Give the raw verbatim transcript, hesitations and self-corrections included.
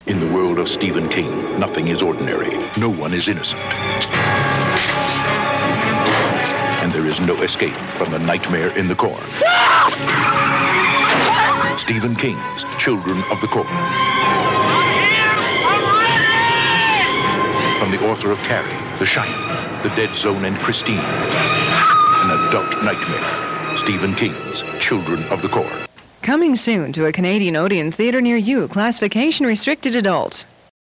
In the world of Stephen King, nothing is ordinary. No one is innocent. And there is no escape from the nightmare in the corn. Stephen King's Children of the Corn. From the author of Carrie, The Shining, The Dead Zone, and Christine. An adult nightmare. Stephen King's Children of the Corn. Coming soon to a Canadian Odeon theater near you. Classification restricted adult.